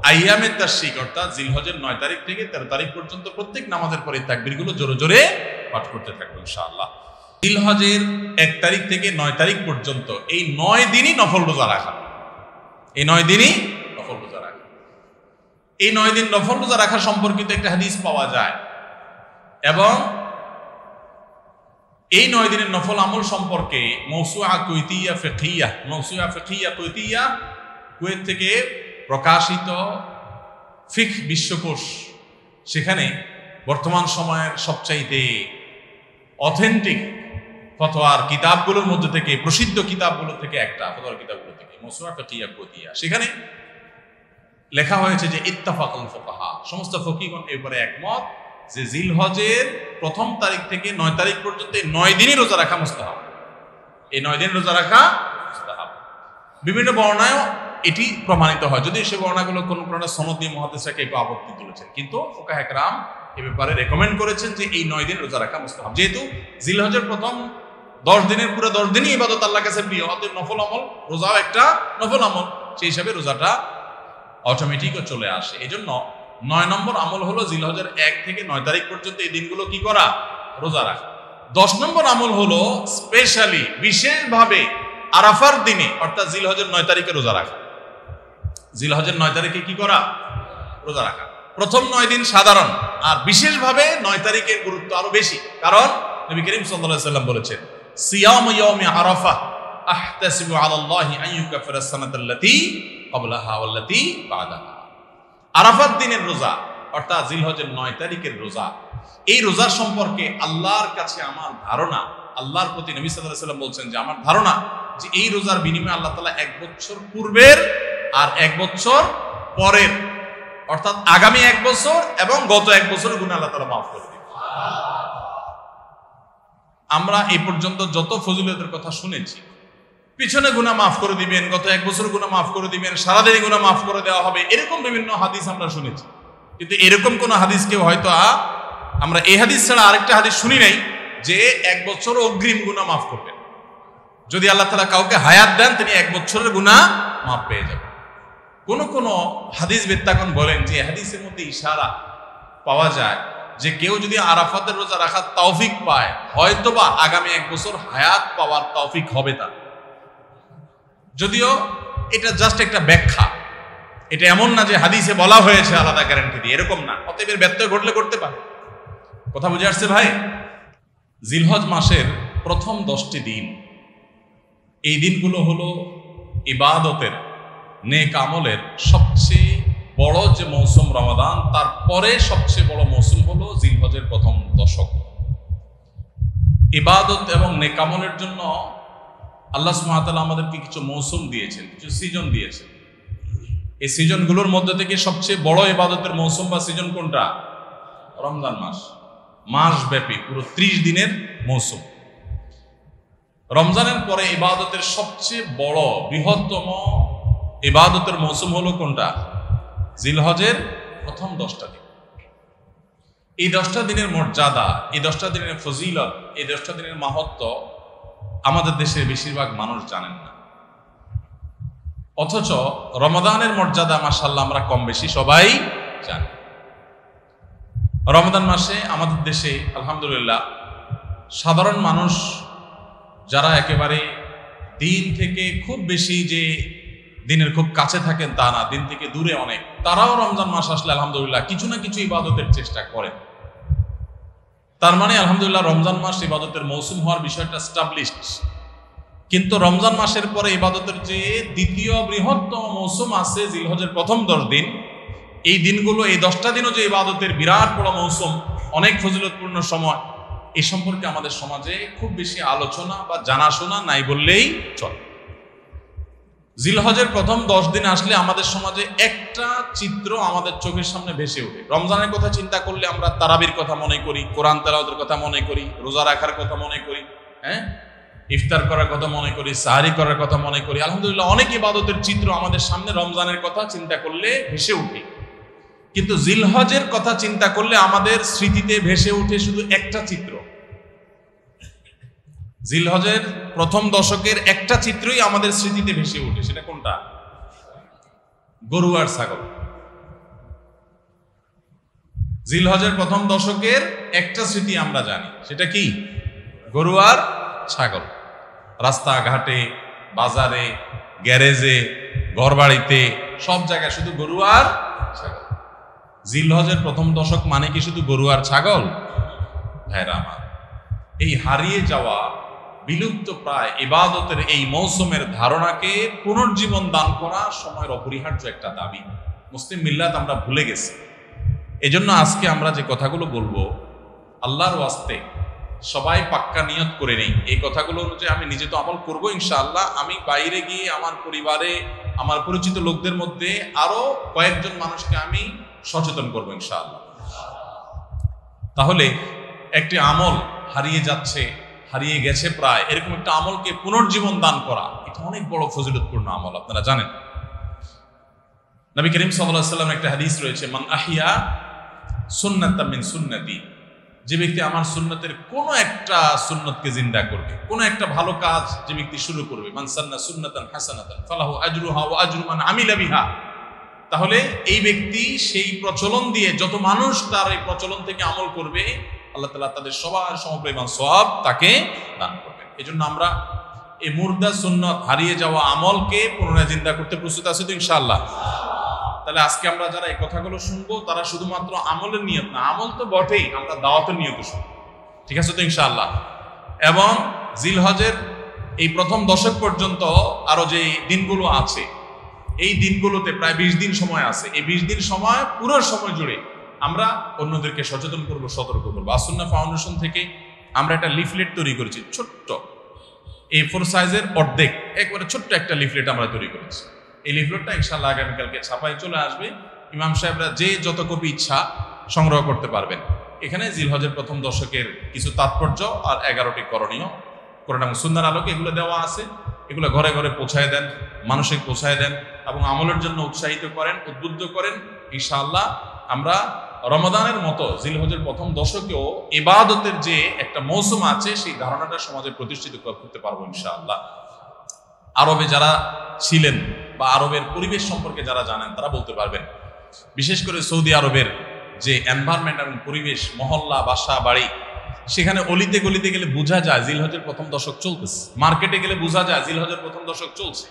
আইয়ামে তাশরিক অর্থাৎ জিলহজের 9 তারিখ থেকে 13 তারিখ পর্যন্ত প্রত্যেক নামাজের পরে তাকবীরগুলো জোরে জোরে পাঠ করতে থাকবো ইনশাআল্লাহ। জিলহজের 1 তারিখ থেকে 9 তারিখ পর্যন্ত এই 9 দিনই নফল রোজা রাখা, এই 9 দিনই নফল রোজা রাখা। এই 9 দিন নফল রোজা রাখা সম্পর্কিত একটা হাদিস পাওয়া যায় এবং এই 9 দিনের নফল আমল সম্পর্কে মওসুআ কুইতিয়া ফিকহিয়া কুয়েত থেকে প্রকাশিত ফিকহ বিশ্বকোষ, সেখানে বর্তমান সময়ের সবচাইতে অথেন্টিক ফতোয়ার কিতাবগুলোর মধ্যে থেকে, প্রসিদ্ধ কিতাবগুলো থেকে একটা, ফতোয়ার কিতাবগুলো থেকে মওসুআ ফিকহিয়া কুইতিয়া, সেখানে লেখা হয়েছে যে ইত্তাফাকাল ফুকাহা, সমস্ত ফকিহগণ এর উপরে একমত যে জিলহজের 1 তারিখ থেকে 9 তারিখ পর্যন্ত এই 9 দিনই রোজা রাখা মুস্তাহাব। এই 9 দিন রোজা রাখা মুস্তাহাব। বিভিন্ন বর্ণনায় এটি প্রমাণিত হয়, যদি সে বর্ণনাগুলো কোনো সনদ দিয়ে মুহাদ্দিসরা কেউ আপত্তি তুলেছেন, কিন্তু ফুকাহা কেরাম এ ব্যাপারে রেকমেন্ড করেছেন যে এই 9 দিন রোজা রাখা মুস্তাহাব। যেহেতু জিলহজের প্রথম 10 দিনের পুরো 10 দিনই ইবাদত আল্লাহর কাছে প্রিয়, অতএব নফল আমল, রোজাও একটা নফল আমল, সেই হিসাবে রোজাটা অটোমেটিকও চলে আসে। এই জন্য 9 নম্বর আমল হলো জিলহজের 1 থেকে 9 তারিখ পর্যন্ত এই দিনগুলো কি করা? রোজা রাখা। 10 নম্বর আমল হলো স্পেশালি, বিশেষভাবে আরাফার দিনে অর্থাৎ জিলহজের 9 তারিখে রোজা রাখা। জিলহজের 9 তারিখে কি করা? রোজা রাখা। প্রথম 9 দিন সাধারণ, আর বিশেষভাবে 9 তারিখের গুরুত্ব আরো বেশি, কারণ নবী করিম সাল্লাল্লাহু আলাইহি সাল্লাম বলেছেন, সিয়াম ইয়াউমি আরাফা আহতাসিবু আলাল্লাহি আন ইউকাফিরা সানাতাল্লাতী ক্বাবলাহা ওয়াল্লাতী বা'দাহা। আরাফাত দিনের রোজা অর্থাৎ জিলহজের 9 তারিখের রোজা, এই রোজার সম্পর্কে আল্লাহর কাছে আমার ধারণা, আল্লাহর প্রতি নবী সাল্লাল্লাহু আলাইহি সাল্লাম বলছেন যে আমার ধারণা যে এই রোজার বিনিময়ে আল্লাহ তাআলা 1 বছর পূর্বের আর 1 বছর পরের, অর্থাৎ আগামী 1 বছর এবং গত 1 বছরের গুনাহ আল্লাহ তাআলা মাফ করে দিবেন। আমরা এই পর্যন্ত যত ফজিলতের কথা শুনেছি, পিছনে গুনাহ মাফ করে দিবেন, গত 1 বছর গুনাহ মাফ করে দিবেন, সারাদিনে গুনাহ মাফ করে দেওয়া হবে, এরকম বিভিন্ন হাদিস আমরা শুনেছি, কিন্তু এরকম কোন হাদিস কেউ হয়তো আমরা এই হাদিস ছাড়া আরেকটা হাদিস শুনি নাই যে 1 বছর অগ্রিম গুনাহ মাফ করবেন। যদি আল্লাহ তাআলা কাউকে হায়াত দেন, তিনি 1 বছরের গুনাহ মাফ পেয়ে যাবেন। কোন হাদিস বেত্তাগণ বলেন যে হাদিসের মধ্যে ইশারা পাওয়া যায় যে কেউ যদি আরাফাতের রোজা রাখার তৌফিক পায়, হয়তোবা আগামী 1 বছর হায়াত পাওয়ার তৌফিক হবে তার। যদিও এটা জাস্ট একটা ব্যাখ্যা, এটা এমন না যে হাদিসে বলা হয়েছে আলাদা গ্যারান্টি দিয়ে, এরকম না। অতএব এর ব্যত্যয় ঘটলে করতে পারে। কথা বুঝে আসছে ভাই? জিলহজ মাসের প্রথম 10টি দিন, এই দিনগুলো হলো ইবাদতের, নেক আমলের সবচেয়ে বড় যে মৌসুম রমাদান, তারপরে সবচেয়ে বড় মৌসুম হলো জিলহজের প্রথম দশক। ইবাদত এবং নেক আমলের জন্য আল্লাহ সুবহানাহু ওয়া তাআলা আমাদেরকে কিছু মৌসুম দিয়েছেন, কিছু সিজন দিয়েছেন। এই সিজনগুলোর মধ্যে থেকে সবচেয়ে বড় ইবাদতের মৌসুম বা সিজন কোনটা? রমজান মাস। মাসব্যাপী পুরো 30 দিনের মৌসুম। রমজানের পরে ইবাদতের সবচেয়ে বড় বৃহত্তম ইবাদতের মৌসুম হলো কোনটা? জিলহজের প্রথম 10টা দিন। এই 10টা দিনের মর্যাদা, এই 10টা দিনের ফজিলত, এই 10টা দিনের মাহাত্ম্য আমাদের দেশের বেশিরভাগ মানুষ জানেন না। অথচ রমাদানের মর্যাদা মাশাআল্লাহ আমরা কম বেশি সবাই জানি। রমাদান মাসে আমাদের দেশে আলহামদুলিল্লাহ সাধারণ মানুষ যারা একেবারে দিন থেকে খুব বেশি যে দিনের খুব কাছে থাকেন তা না, দিন থেকে দূরে অনেক, তারাও রমজান মাস আসলে আলহামদুলিল্লাহ কিছু না কিছু ইবাদতের চেষ্টা করেন। তার মানে আলহামদুলিল্লাহ রমজান মাস ইবাদতের মৌসুম হওয়ার বিষয়টা এস্টাবলিশড। কিন্তু রমজান মাসের পরে ইবাদতের যে দ্বিতীয় বৃহত্তম মৌসুম আছে জিলহজের প্রথম 10 দিন, এই দিনগুলো, এই 10টা দিনও যে ইবাদতের বিরাট বড় মৌসুম, অনেক ফজিলতপূর্ণ সময়, এই সম্পর্কে আমাদের সমাজে খুব বেশি আলোচনা বা জানাশোনা নাই বললেই চলে। জিলহজের প্রথম 10 দিন আসলে আমাদের সমাজে একটা চিত্র আমাদের চোখের সামনে ভেসে ওঠে। রমজানের কথা চিন্তা করলে আমরা তারাবির কথা মনে করি, কোরআন তেলাওয়াতের কথা মনে করি, রোজা রাখার কথা মনে করি, ইফতার করার কথা মনে করি, সাহারি করার কথা মনে করি। আলহামদুলিল্লাহ অনেক ইবাদতের চিত্র আমাদের সামনে রমজানের কথা চিন্তা করলে ভেসে ওঠে। কিন্তু জিলহজের কথা চিন্তা করলে আমাদের স্মৃতিতে ভেসে ওঠে শুধু একটা চিত্র। জিলহজের প্রথম দশকের একটা চিত্রই আমাদের স্মৃতিতে ভেসে ওঠে। সেটা কোনটা? গরু আর ছাগল। জিলহজের প্রথম দশকের একটা স্মৃতি আমরা জানি, সেটা কি? গরু আর ছাগল। রাস্তাঘাটে, বাজারে, গ্যারেজে, ঘরবাড়িতে, সব জায়গায় শুধু গরু আর ছাগল। জিলহজের প্রথম দশক মানে কি শুধু গরু আর ছাগল? ভাইরা আমার, এই হারিয়ে যাওয়া বিলুপ্ত প্রায় ইবাদতের এই মৌসুমের ধারণাকে পুনর্জীবন দান করা সময়ের অপরিহার্য একটা দাবি। মুসলিম মিল্লাত আমরা ভুলে গেছি। এজন্য আজকে আমরা যে কথাগুলো বলবো, আল্লাহর ওয়াস্তে সবাই পাক্কা নিয়ত করে নেই এই কথাগুলো অনুযায়ী আমি নিজে তো আমল করবো ইনশাআল্লাহ। আমি বাইরে গিয়ে আমার পরিবারে, আমার পরিচিত লোকদের মধ্যে আরো কয়েকজন মানুষকে আমি সচেতন করবো ইনশাআল্লাহ। তাহলে একটি আমল হারিয়ে যাচ্ছে, হারিয়ে গেছে প্রায়, এরকম একটা আমলকে পুনর্জীবন দান করা, এটা অনেক বড় ফজিলতপূর্ণ আমল। আপনারা জানেন নবী করিম সাল্লাল্লাহু আলাইহি ওয়াসাল্লামের একটা হাদিস রয়েছে, মান আহিয়া সুন্নাতাম মিন সুন্নতি, যে ব্যক্তি আমার সুন্নতের কোন একটা সুন্নতকে জিন্দা করবে, কোন একটা ভালো কাজ যে ব্যক্তি শুরু করবে, মান সান্না সুন্নাতান হাসানাতান ফালাহু আজরুহা ওয়া আজরু মান আমিলা বিহা, তাহলে এই ব্যক্তি সেই প্রচলন দিয়ে যত মানুষ তার এই প্রচলন থেকে আমল করবে, আল্লাহ তাআলা তাদের সবার সমপরিমাণ সওয়াব তাকে দান করবেন। এজন্য আমরা এই মুর্দা সুন্নত, হারিয়ে যাওয়া আমলকে পুনরায় জিন্দা করতে প্রস্তুত আছি তো ইনশাআল্লাহ। তাহলে আজকে আমরা যারা এই কথাগুলো শুনবো তারা শুধুমাত্র আমলের নিয়ত না, আমল তো বটেই, আমরা দাওয়াতের নিয়ত শুনবো, ঠিক আছে তো ইনশাআল্লাহ। এবং জিলহজের এই প্রথম দশক পর্যন্ত আরো যে দিনগুলো আছে, এই দিনগুলোতে প্রায় 20 দিন সময় আছে। এই 20 দিন সময়, পুরো সময় জুড়ে আমরা অন্যদেরকে সচেতন করবো, সতর্ক করবো। আসুন্নাহ ফাউন্ডেশন থেকে আমরা একটা লিফলেট তৈরি করেছি, ছোট্ট A4 সাইজের অর্ধেক, একবারে ছোট্ট একটা লিফলেট আমরা তৈরি করেছি। এই লিফলেটটা ইনশাআল্লাহ আগামীকালকে ছাপায় চলে আসবে। ইমাম সাহেবরা যে যত কপি ইচ্ছা সংগ্রহ করতে পারবেন। এখানে জিলহজের প্রথম দশকের কিছু তাৎপর্য আর 11টি করণীয়, কোরআন এবং সুন্নাহর আলোকে এগুলো দেওয়া আছে। এগুলো ঘরে ঘরে পৌঁছায় দেন, মানুষকে পৌঁছায় দেন এবং আমলের জন্য উৎসাহিত করেন, উদ্বুদ্ধ করেন। ইনশাআল্লাহ আমরা রমাদানের মতো জিলহজের প্রথম দশকেও ইবাদতের যে একটা মৌসুম আছে, সেই ধারণাটা সমাজে প্রতিষ্ঠিত করতে পারবো ইনশাআল্লাহ। আরবে যারা ছিলেন বা আরবের পরিবেশ সম্পর্কে যারা জানেন তারা বলতে পারবেন, বিশেষ করে সৌদি আরবের যে এনভায়রনমেন্ট এবং পরিবেশ, মহল্লা, বাসা, বাড়ি, সেখানে অলিতে গলিতে গেলে বোঝা যায় জিলহজের প্রথম দশক চলতেছে। মার্কেটে গেলে বোঝা যায় জিলহজের প্রথম দশক চলছে।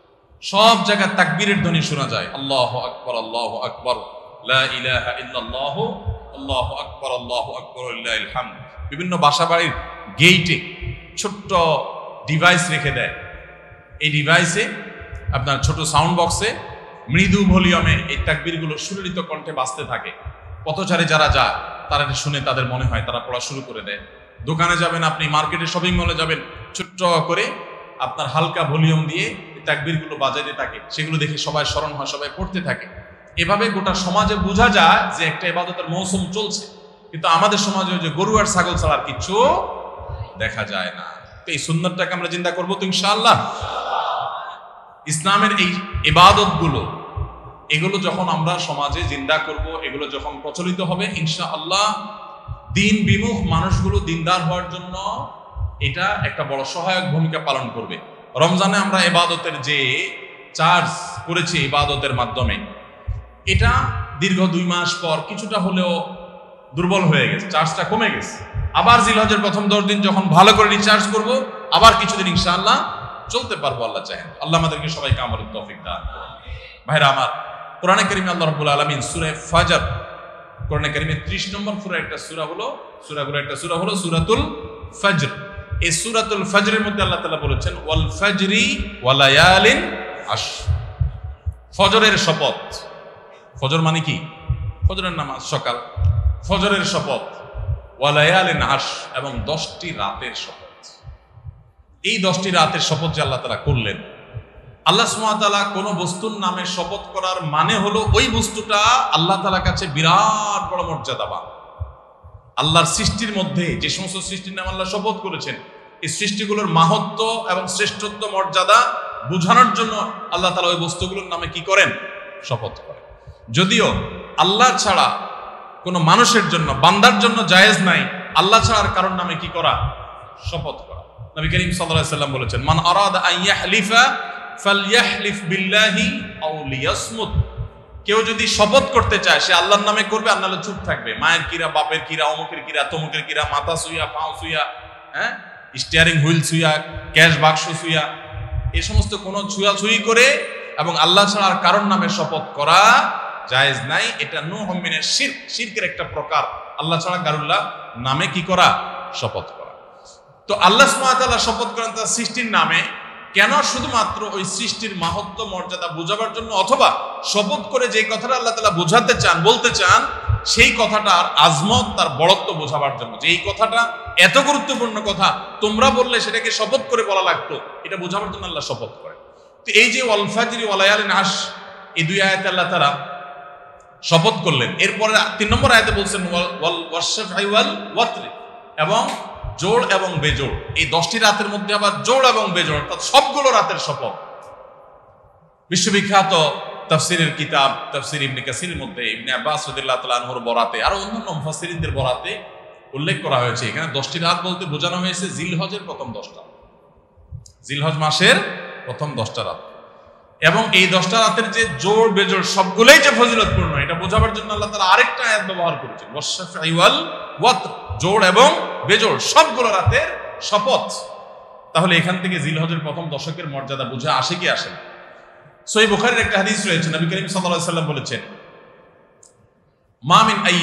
সব জায়গায় তাকবীরের ধ্বনি শোনা যায়, আল্লাহু আকবার, আল্লাহু আকবার, লা ইলাহা ইল্লাল্লাহু, আল্লাহু আকবার, আল্লাহু আকবার, লিল্লাহিল হামদ। বিভিন্ন বাসা বাড়ির গেইটে ছোট্ট ডিভাইস রেখে দেয়। এই ডিভাইসে আপনার ছোট সাউন্ড বক্সে মৃদু ভলিউমে এই তাকবীরগুলো সুললিত কণ্ঠে বাজতে থাকে। পথচারী যারা যায় তারা শুনে তাদের মনে হয় তারা পড়া শুরু করে দেয়। দোকানে যাবেন আপনি, মার্কেটে, শপিং মলে যাবেন, ছোট্ট করে আপনার হালকা ভলিউম দিয়ে তাকবীরগুলো বাজাতে থাকে। সেগুলো দেখে সবাই স্মরণ হয়, সবাই পড়তে থাকে। এভাবে গোটা সমাজে বোঝা যায় যে একটা ইবাদতের মৌসুম চলছে। কিন্তু আমাদের সমাজে যে গরু আর ছাগল ছাড়া আর কিছু দেখা যায় না। তো এই সুন্নাতটাকে আমরা জিন্দা করবো তো ইনশাআল্লাহ। ইসলামের এই ইবাদতগুলো, এগুলো যখন আমরা সমাজে জিন্দা করব, এগুলো যখন প্রচলিত হবে ইনশাআল্লাহ, দিন বিমুখ মানুষগুলো দিনদার হওয়ার জন্য এটা একটা বড় সহায়ক ভূমিকা পালন করবে। রমজানে আমরা ইবাদতের যে চার্জ করেছি ইবাদতের মাধ্যমে, এটা দীর্ঘ 2 মাস পর কিছুটা হলেও দুর্বল হয়ে গেছে, চার্জটা কমে গেছে। আবার জিলহজের প্রথম 10 দিন যখন ভালো করে রিচার্জ করব, আবার কিছুদিন ইনশাআল্লাহ চলতে পারবো আল্লাহ চাহেন। আল্লাহ আমাদেরকে সবাইকে আমলের তৌফিক দান করুন। ভাইরা আমার, কোরআনে কারিমে আল্লাহ রাব্বুল আলামিন সূরা ফাজর, কোরআনে কারিমে 30 নম্বর সূরা একটা সূরা হলো, সূরাগুলো একটা সূরা হলো সূরাতুল ফজর। এই সূরাতুল ফজরের মধ্যে আল্লাহ তাআলা বলেছেন ওয়াল ফজরি ওয়া লায়ালিন আশর, ফজরের শপথ। ফজর মানে কি? ফজরের নামাজ, সকাল। ফজরের শপথ, ওয়া লায়ালিন আশর, এবং 10টি রাতের শপথ। এই 10টি রাতের শপথ যে আল্লাহ তাআলা করলেন, আল্লাহ সুবহানাহু ওয়া তাআলা কোন বস্তুর নামে শপথ করার মানে হলো ওই বস্তুটা আল্লাহ তাআলার কাছে বিরাট বড় মর্যাদাবান। আল্লাহর সৃষ্টির মধ্যে যে সমস্ত সৃষ্টির নামে আল্লাহ শপথ করেছেন, এই সৃষ্টিগুলোর মাহাত্ম্য এবং শ্রেষ্ঠত্ব, মর্যাদা বোঝানোর জন্য আল্লাহ তাআলা ওই বস্তুগুলোর নামে কি করেন? শপথ করেন। যদিও আল্লাহ ছাড়া কোনো মানুষের জন্য, বান্দার জন্য জায়েজ নাই আল্লাহ ছাড়া আর কারোর নামে কি করা? শপথ করা। নবী করিম সাল্লাল্লাহু আলাইহি ওয়াসাল্লাম বলেছেন, মান আরাদা আন ইয়াহলিফা ফালইয়াহলিফ বিল্লাহি আও লিয়াসমুত। কেউ যদি শপথ করতে চায় সে আল্লাহর নামে করবে, আর নাহলে চুপ থাকবে। মায়ের কিরা, বাপের কিরা, অমুকের কিরা, তমুকের কিরা, মাথা সুইয়া, পাও সুইয়া, হ্যাঁ, স্টিয়ারিং হুইল সুইয়া, ক্যাশ বাক্স সুইয়া, এই সমস্ত কোনো ছুঁয়াছুঁয়ি করে এবং আল্লাহ ছাড়া আর কারোর নামে শপথ করা জায়েজ নাই। এটা নূহ মিনের শিরক, শিরকের একটা প্রকার, আল্লাহ ছাড়া কারুল্লাহ নামে কি করা, শপথ করা। তো আল্লাহ সুবহানাহু ওয়া তাআলা শপথ করেন তার সৃষ্টির নামে, কেন? শুধুমাত্র ওই সৃষ্টির মাহাত্ম্য মর্যাদা বোঝাবার জন্য, অথবা শপথ করে যে কথাটা আল্লাহ তাআলা বোঝাতে চান, বলতে চান, সেই কথাটার আজমত, তার বড়ত্ব বোঝাবার জন্য, যে এই কথাটা এত গুরুত্বপূর্ণ কথা, তোমরা বললে সেটাকে শপথ করে বলা লাগতো, এটা বোঝাবার জন্য আল্লাহ শপথ করে। তো এই যে ওয়াল ফাজরি ওয়া লায়ালিন আশর, এই দুই আয়াতে আল্লাহ তাআলা শপথ করলেন। এরপরে 3 নম্বর আয়াতে বলছেন ওয়াল ওয়াশফাই ওয়াল ওয়াতরি, এবং জোড় এবং বেজোড়, এই 10টি রাতের মধ্যে আবার জোড় এবং বেজোড়, অর্থাৎ সবগুলো রাতের শপথ। বিশ্ববিখ্যাত তাফসিরের কিতাব তাফসির ইবনে কাসিরের মধ্যে ইবনে আব্বাস রাদিয়াল্লাহু তাআলা আনহুর বরাতে, আরো অন্যান্য মুফাসসিরিনদের বরাতে উল্লেখ করা হয়েছে, এখানে 10টি রাত বলতে বোঝানো হয়েছে জিলহজের প্রথম 10টা, জিলহজ মাসের প্রথম 10টা রাত। এবং এই 10টা রাতের যে জোড় বেজোড় সবগুলোই যে ফজিলতপূর্ণ, এটা বোঝাবার জন্য আল্লাহ তাআলা আরেকটা আয়াত ব্যবহার করেছেন, ওয়াশফাই ওয়াল ওয়াতর, জোড় এবং বেজোড় সবগুলো রাতের শপথ। তাহলে এখান থেকে জিলহজের প্রথম দশকের মর্যাদা বুঝে আসে কি আসে না? সহিহ বুখারীর একটা হাদিস রয়েছে, নবী করিম সাল্লাল্লাহু আলাইহি ওয়াসাল্লাম বলেছেন, মা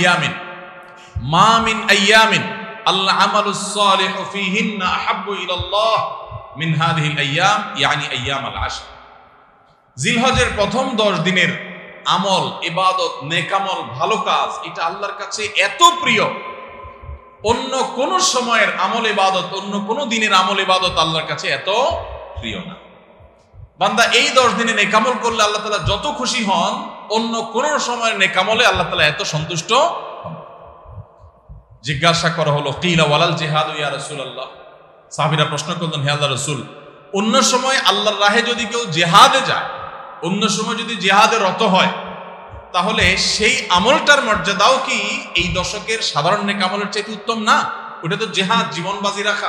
মিন আইয়ামিন আল আমালুস সালিহু ফীহিন্না আহাব্বু ইলাল্লাহ মিন হাযিহিল আইয়াম, ইয়ানি আইয়ামাল আশর। জিলহজের প্রথম 10 দিনের আমল, ইবাদত, নেকামল, ভালো কাজ, এটা আল্লাহর কাছে এত প্রিয়, অন্য কোন সময়ের আমল ইবাদত, অন্য কোন দিনের আমল ইবাদত আল্লাহর কাছে এত প্রিয় না। বান্দা এই 10 দিনে নেকামল করলে আল্লাহ তাআলা যত খুশি হন, অন্য কোন সময়ের নেকামলে আল্লাহ তাআলা এত সন্তুষ্ট হন। জিজ্ঞাসা করা হলো, কিলা ওয়ালাল জিহাদ ইয়া রাসূলুল্লাহ, সাহাবীরা প্রশ্ন করলেন, হে আল্লাহর রাসূল, অন্য সময় আল্লাহর রাহে যদি কেউ জিহাদে যায়, অন্য সময় যদি জিহাদে রত হয়, তাহলে সেই আমলটার মর্যাদাও কি এই দশকের সাধারণ নেকামলের চাইতে উত্তম না? ওটা তো জিহাদ, জীবন বাজি রাখা।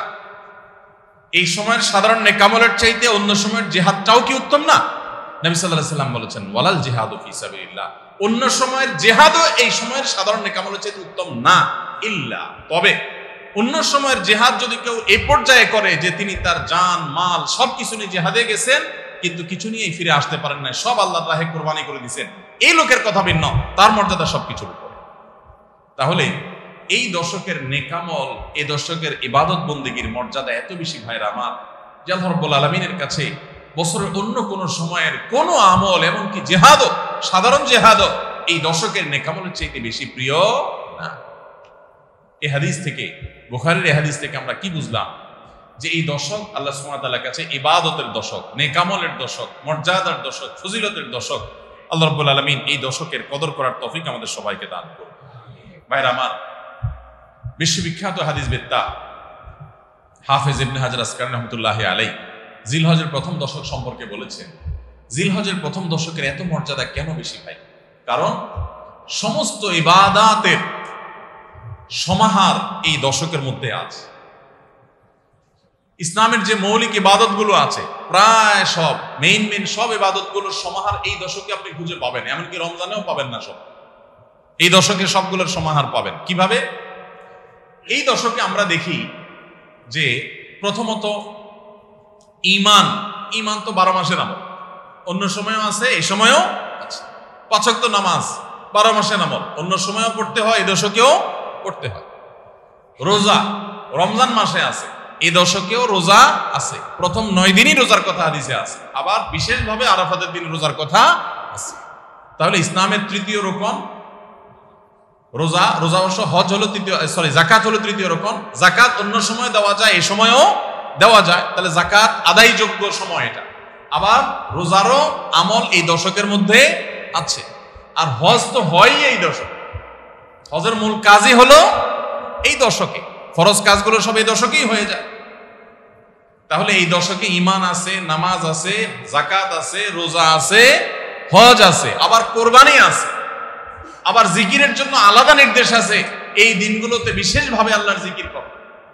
এই সময়ের সাধারণ নেকামলের চাইতে অন্য সময়ের জিহাদটাও কি উত্তম না? নবী সাল্লাল্লাহু আলাইহি ওয়াসাল্লাম বলেছেন, ওয়ালাল জিহাদু ফি সাবিলিল্লাহ, অন্য সময়ের জিহাদও এই সময়ের সাধারণ নেকামলের চাইতে উত্তম না, ইল্লা, তবে অন্য সময়ের জিহাদ যদি কেউ এই পর্যায়ে করে যে তিনি তার জান মাল সবকিছু নিয়ে জিহাদে গেছেন, কিন্তু কিছু নিয়ে ফিরে আসতে পারেন না, সব আল্লাহর রাহে কুরবানি করে দিয়েছেন, এই লোকের কথা ভিন্ন, তার মর্যাদা সবকিছুর উপরে। তাহলে এই দশকের নেকামল, এই দশকের ইবাদত বন্দেগীর মর্যাদা এত বেশি ভাইরা আমার, যে আল্লাহ রাব্বুল আলামিনের কাছে বছরের অন্য কোন সময়ের কোন আমল, এমনকি জিহাদও, সাধারণ জিহাদও এই দশকের নেকামলের চাইতে বেশি প্রিয় না। এই হাদিস থেকে, বুখারীর এই হাদিস থেকে আমরা কি বুঝলাম? যে এই দশক আল্লাহ সুবহানাহু ওয়া তাআলার কাছে ইবাদতের দশক, নেকামলের দশক, মর্যাদার দশক, ফজিলতের দশক। আল্লাহ রাব্বুল আলামিন এই দশকের কদর করার তৌফিক আমাদের সবাইকে দান করুন। ভাইরা আমার, বিশ্ববিখ্যাত হাদিসবেত্তা হাফেজ ইবনে হাজার আসকারী রাহমাতুল্লাহি আলাইহি জিলহজের প্রথম দশক সম্পর্কে বলেছেন, জিলহজের প্রথম দশকের এত মর্যাদা কেন বেশি ভাই? কারণ সমস্ত ইবাদাতের সমাহার এই দশকের মধ্যে আছে। ইসলামের যে মৌলিক ইবাদতগুলো আছে, প্রায় সব মেইন সব ইবাদতগুলোর সমাহার এই দশকে আপনি খুঁজে পাবেন, এমনকি রমজানেও পাবেন না সব, এই দশকে সবগুলোর সমাহার পাবেন। কিভাবে? এই দশকে আমরা দেখি যে প্রথমত ঈমান তো 12 মাসের আমল, অন্য সময়ও আছে, এই সময়ও আছে। 5 ওয়াক্ত নামাজ 12 মাসের আমল, অন্য সময়ও পড়তে হয়, এই দশকেও পড়তে হয়। রোজা রমজান মাসে আছে, এই দশকেও রোজা আছে, প্রথম 9 দিনই রোজার কথা হাদিসে আছে, আবার বিশেষভাবে আরাফাতের দিন রোজার কথা আছে। তাহলে ইসলামের তৃতীয় রকম রোজা, রোজা অবশ্য হজ হলো তৃতীয়, যাকাত হলো তৃতীয় রকম। যাকাত অন্য সময় দেওয়া যায়, এই সময়ও দেওয়া যায়, তাহলে যাকাত আদায়যোগ্য সময় এটা। আবার রোজারও আমল এই দশকের মধ্যে আছে, আর হজ তো হয়ই এই দশক, হজের মূল কাজই হলো এই দশকে, ফরজ কাজগুলো সব এই দশকেই হয়ে যায়। তাহলে এই দশকে ঈমান আছে, নামাজ আছে, যাকাত আছে, রোজা আছে, হজ আছে, আবার কোরবানি আছে, আবার জিকিরের জন্য আলাদা নির্দেশ আছে। এই দিনগুলোতে বিশেষভাবে আল্লাহর জিকির কর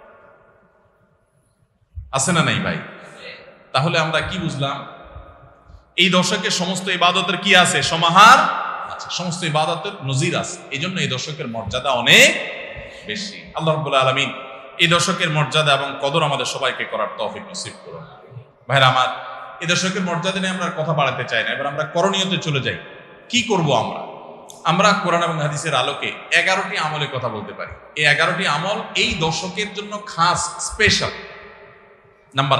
আছে না নাই ভাই? তাহলে আমরা কি বুঝলাম? এই দশকে সমস্ত ইবাদতের কি আছে? সমাহার আছে, সমস্ত ইবাদতের নজির আছে। এই জন্য এই দশকের মর্যাদা অনেক বেশি। আল্লাহ রাব্বুল আলামিন এই দশকের মর্যাদা এবং কদর আমাদের সবাইকে করার তৌফিক নসিব করুন। ভাইরা আমার, এই দশকের মর্যাদা নিয়ে আমরা কথা বাড়াতে চাই না, এবার আমরা করণীয়তে চলে যাই। কি করব আমরা কোরআন এবং হাদিসের আলোকে 11টি আমলের কথা বলতে পারি। এই 11টি আমল এই দশকের জন্য খাস, স্পেশাল। নাম্বার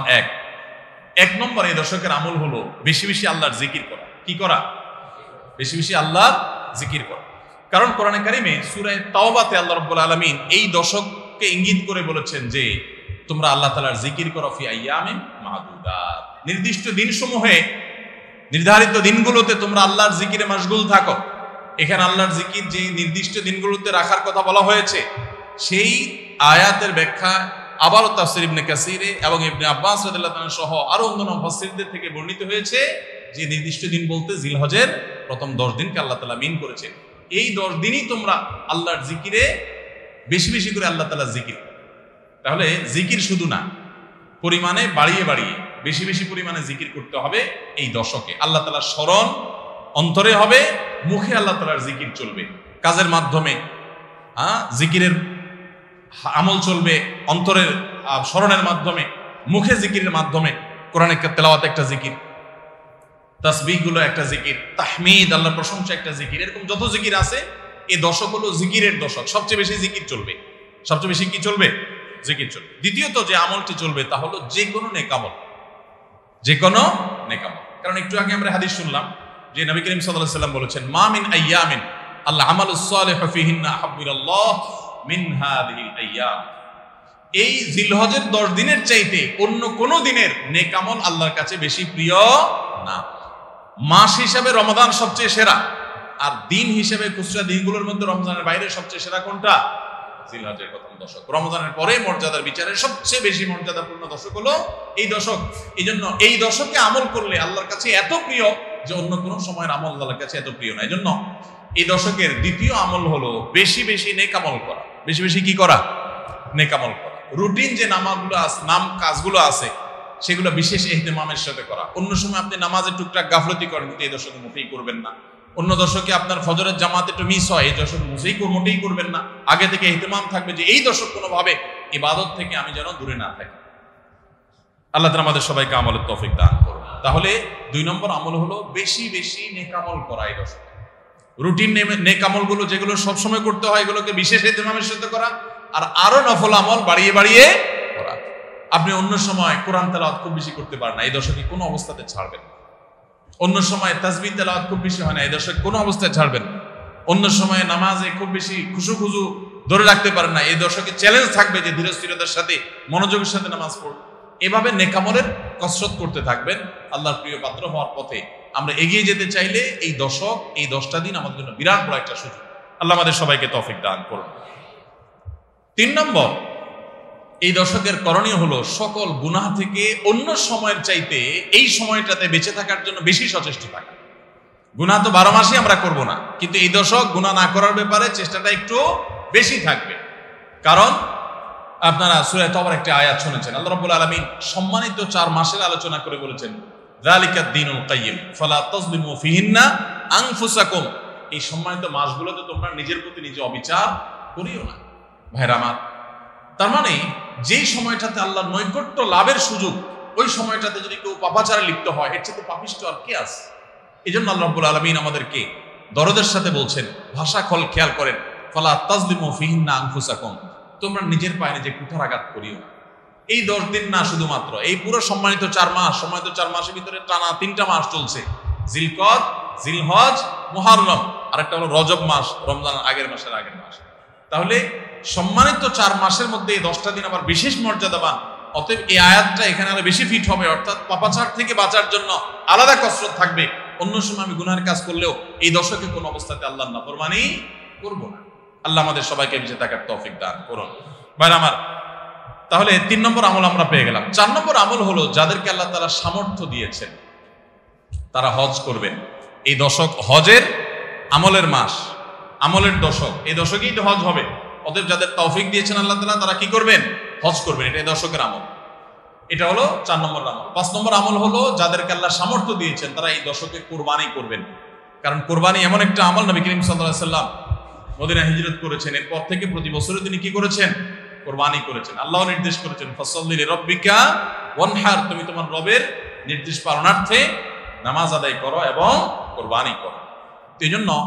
1 নম্বর এই দশকের আমল হলো বেশি বেশি আল্লাহর জিকির করা। কি করা? বেশি বেশি আল্লাহর জিকির করা। কারণ কোরআনে কারিমে সূরা তাওবাতে আল্লাহ রাব্বুল আলামিন এই দশককে ইঙ্গিত করে বলেছেন যে তোমরা আল্লাহ তাআলার জিকির করো ফি আইয়ামিন মাহদুদাত, নির্দিষ্ট দিনসমূহে, নির্ধারিত দিনগুলোতে তোমরা আল্লাহর জিকিরে মাশগুল থাকো। এখানে আল্লাহর জিকির যে নির্দিষ্ট দিনগুলোতে রাখার কথা বলা হয়েছে, সেই আয়াতের ব্যাখ্যা আবারও তাফসীর ইবনে কাসিরে এবং ইবনে আব্বাস রাদিয়াল্লাহু তাআলা সহ আরো অন্যান্য মুফাসসিরদের থেকে বর্ণিত হয়েছে যে নির্দিষ্ট দিন বলতে জিলহজের প্রথম 10 দিনকে আল্লাহ তাআলা মিন করেছে। এই 10 দিনই তোমরা আল্লাহর জিকিরে বেশি বেশি করে আল্লাহ তাআলার জিকির। তাহলে জিকির শুধু না, পরিমাণে বাড়িয়ে বাড়িয়ে বেশি বেশি পরিমাণে জিকির করতে হবে। এই দশকে আল্লাহ তাআলার স্মরণ অন্তরে হবে, মুখে আল্লাহ তাআলার জিকির চলবে, কাজের মাধ্যমে জিকিরের আমল চলবে, অন্তরের স্মরণের মাধ্যমে, মুখে জিকিরের মাধ্যমে। কোরআনের তেলাওয়াত একটা জিকির, তাসবিহ গুলো একটা জিকির, তাহমিদ আল্লাহর প্রশংসা একটা জিকির। এরকম যত জিকির আছে, এই দশক হলো জিকিরের দশক। সবচেয়ে বেশি জিকির চলবে। সবচেয়ে বেশি কি চলবে? জিকির চলবে। দ্বিতীয়ত যে আমলটি চলবে তা হলো যে কোনো নেকামল, যে কোনো নেকামল। কারণ একটু আগে আমরা হাদিস শুনলাম যে নবী করিম সাল্লাল্লাহু আলাইহি ওয়াসাল্লাম বলেছেন, মা মিন আইয়ামিন আল আমালুস সালিহু ফিহিন্না আহাব্বু ইলাল্লাহ মিন হাযিহিল আইয়াম। এই জিলহজের 10 দিনের চাইতে অন্য কোন দিনের নেক আমল আল্লাহর কাছে বেশি প্রিয় না। মাস হিসাবে রমাদান সবচেয়ে সেরা, আর দিন হিসেবে খুচরা দিনগুলোর মধ্যে রমজানের বাইরে সবচেয়ে সেরা কোনটা? জিলহজের প্রথম দশক। রমজানের পরে মর্যাদার বিচারে সবচেয়ে বেশি মর্যাদাপূর্ণ দশক হলো এই দশক। এই জন্য এই দশকে আমল করলে আল্লাহর কাছে এত প্রিয় যে অন্য কোনো সময়ের আমল আল্লাহর কাছে এত প্রিয় না। এই জন্য এই দশকের দ্বিতীয় আমল হলো বেশি বেশি নেক আমল করা। বেশি বেশি কি করা? নেক আমল করা। রুটিন যে কাজগুলো আছে সেগুলো বিশেষ ইহতিমামের সাথে করা। অন্য সময় আপনি নামাজের টুকটাক গাফলতি করেন, কিন্তু এই দশকে মোটেই করবেন না। অন্য দশকে আপনার ফজরের জামাত একটু মিস হয়, এই দশকে মোটেই করবেন না। আগে থেকে ইহতিমাম থাকবে যে এই দশক কোনোভাবে ইবাদত থেকে আমি যেন দূরে না থাকি। আল্লাহ তাআলা আমাদের সবাইকে আমলের তৌফিক দান করুন। তাহলে 2 নম্বর আমল হলো বেশি বেশি নেক আমল করা এই দশকে। রুটিন নেক আমলগুলো যেগুলো সবসময় করতে হয় এগুলোকে বিশেষ ইহতিমামের সাথে করা, আর আরো নফল আমল বাড়িয়ে বাড়িয়ে করা। আপনি অন্য সময় কোরআন তেলাওয়াত খুব বেশি করতে পারেন না, এই দশকে কোনো অবস্থাতে ছাড়বেন। অন্য সময় তাসবিহ তেলাওয়াত খুব বেশি হয় না, এই দশকে কোনো অবস্থায় ছাড়বেন। অন্য সময় নামাজে খুব বেশি খুশু ধরে রাখতে পারেন না, এই দশকে চ্যালেঞ্জ থাকবে যে ধীরস্থিরতার সাথে মনোযোগের সাথে নামাজ পড়ুন। এভাবে নেকামলের কসরত করতে থাকবেন আল্লাহর প্রিয় পাত্র হওয়ার পথে। আমরা এগিয়ে যেতে চাইলে এই দশক, এই 10টা দিন আমাদের জন্য বিরাট বড় একটা সুযোগ। আল্লাহ আমাদের সবাইকে তৌফিক দান করুন। 3 নম্বর, এই দশকের করণীয় হলো সকল গুনাহ থেকে অন্য সময়ের চাইতে এই সময়টাতে বেঁচে থাকার জন্য বেশি সচেষ্ট থাকা। গুনাহ তো 12 মাসই আমরা করব না, কিন্তু এই দশক গুনাহ না করার ব্যাপারে চেষ্টাটা একটু বেশি থাকবে। কারণ আপনারা সূরা তাওবার একটা আয়াত শুনেছেন, আল্লাহ রাব্বুল আলামিন সম্মানিত 4 মাসের আলোচনা করে বলেছেন, যালিকাদ দীনুল কাইয়্যিম ফালা তাজলিমু ফিহিন্না আনফুসাকুম। এই সম্মানিত মাসগুলোতে তোমরা নিজের প্রতি নিজে অবিচার করিও না। ভাইরা আমার, তার মানে যেই সময়টাতে আল্লাহর নৈকট্য লাভের সুযোগ, ওই সময়টাতে যদি কেউ পাপাচারে লিপ্ত হয়, এর চেয়ে পাপিষ্ঠ আর কে আছে? এই জন্য আল্লাহ রাব্বুল আলামিন আমাদেরকে দরদের সাথে বলছেন, ভাষা খেয়াল করেন, ফালা তাজলিমু ফিহিন্না আনফুসাকুম, তোমরা নিজের পায়ে নিজে কুঠারাঘাত করিও না। এই 10 দিন না, শুধুমাত্র এই পুরো সম্মানিত 4 মাস, সম্মানিত 4 মাসের ভিতরে টানা 3টা মাস চলছে, জিলকদ, জিলহজ, মুহররম, আরেকটা হলো রজব মাস, রমজানের আগের মাসের আগের মাস। তাহলে সম্মানিত 4 মাসের মধ্যে এই 10টা দিন আবার বিশেষ মর্যাদাবান। অতএব এই আয়াতটা এখানে আরো বেশি ফিট হবে, অর্থাৎ পাপাচার থেকে বাঁচার জন্য আলাদা কসরত থাকবে। অন্য সময় আমি গুনাহের কাজ করলেও এই দশকে কোনো অবস্থাতে আল্লাহর নাফরমানি করব না। আল্লাহ আমাদের সবাইকে বেঁচে থাকার তৌফিক দান করুন। ভাই আমার, তাহলে 3 নম্বর আমল আমরা পেয়ে গেলাম। 4 নম্বর আমল হলো যাদেরকে আল্লাহ তাআলা সামর্থ্য দিয়েছেন তারা হজ করবেন। এই দশক হজের আমলের মাস, আমলের দশক। এই দশকেই তো হজ হবে। অতএব যাদের তৌফিক দিয়েছেন আল্লাহ তাআলা, তারা কি করবেন? হজ করবেন। এটা এই দশকের আমল। এটা হলো 4 নম্বর আমল। 5 নম্বর আমল হলো যাদেরকে আল্লাহ সামর্থ্য দিয়েছেন তারা এই দশকে কুরবানি করবেন। কারণ কোরবানি এমন একটা আমল, নবী করিম সাল্লাল্লাহু আলাইহি সাল্লাম মদিনা হিজরত করেছেন, এরপর থেকে প্রতি বছরে তিনি কি করেছেন? কোরবানি করেছেন। আল্লাহ নির্দেশ করেছেন ফাসাল্লি লিরাব্বিকা ওয়ানহার, তুমি তোমার রবের নির্দেশ পালনার্থে নামাজ আদায় করো এবং কোরবানি করো। তো এই জন্য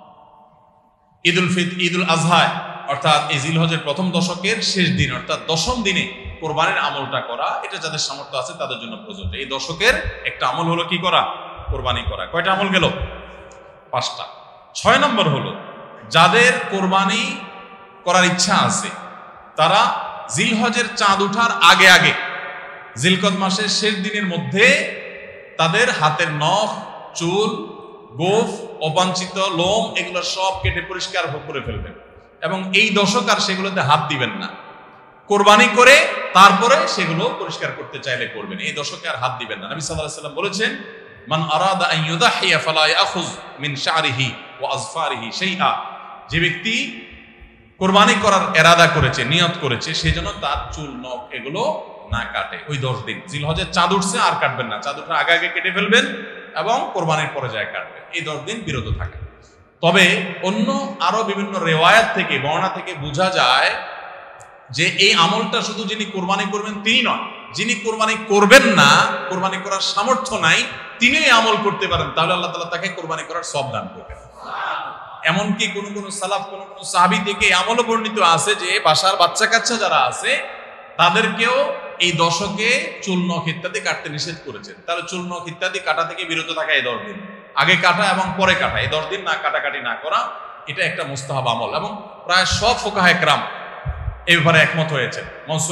ঈদুল আজহা অর্থাৎ এই জিলহজের প্রথম দশকের শেষ দিন অর্থাৎ 10ম দিনে কোরবানির আমলটা করা, এটা যাদের সামর্থ্য আছে তাদের জন্য প্রযোজ্য। এই দশকের একটা আমল হলো কি করা? কোরবানি করা। কয়টা আমল গেল? 5টা। 6 নম্বর হলো যাদের কোরবানি করার ইচ্ছা আছে তারা জিলহজের চাঁদ ওঠার আগে আগে জিলকদ মাসের শেষ দিনের মধ্যে তাদের হাতের নখ, চুল, গোফ, অবাঞ্ছিত লোম এগুলো সব কেটে পরিষ্কার করে ফেলবেন এবং এই দশক আর সেগুলোতে হাত দিবেন না। কোরবানি করে তারপরে সেগুলো পরিষ্কার করতে চাইলে করবেন, এই দশকে আর হাত দিবেন না। নবী সাল্লাল্লাহু আলাইহি সাল্লাম বলেছেন, মান আরাদা আন ইউদাহিয়া ফালা ইয়াখুয মিন শা'রিহি ওয়া আযফারিহি শাইআ, যে ব্যক্তি কোরবানি করার ইরাদা করেছে, নিয়ত করেছে, সেজন্য তার চুল, নখ এগুলো না কাটে। ওই 10 দিন জিলহজের চাঁদ উঠছে আর কাটবেন না, চাঁদ উঠার আগে আগে কেটে ফেলবেন এবং কোরবানির পরে যায় কাটবেন। এই 10 দিন বিরত থাকে। তবে অন্য আরো বিভিন্ন রিওয়ায়াত থেকে, বর্ণনা থেকে বোঝা যায় যে এই আমলটা শুধু যিনি কোরবানি করবেন তিনি নয়, যিনি কোরবানি করবেন না, কোরবানি করার সামর্থ্য নাই, তিনি এই আমল করতে পারেন, তাহলে আল্লাহ তাআলা তাকে কোরবানি করার সওয়াব দান করবেন। এমনকি কোন কোন সালাফ, কোন কোন সাহাবী থেকে আমলও বর্ণিত আছে যে বাসার বাচ্চা কাচ্চা যারা আছে তাদেরকেও এই দশকে চুল, নখ ইত্যাদি কাটতে নিষেধ করেছেন। তাহলে চুল, নখ ইত্যাদি কাটা থেকে বিরত থাকা এই 10 দিন, আগে কাটা এবং পরে কাটা, এই 10 দিন না কাটাকাটি না করা, এটা একটা মুস্তাহাব আমল। এবং প্রায় সব ফুকাহায়ে কেরাম এই ব্যাপারে একমত হয়েছে।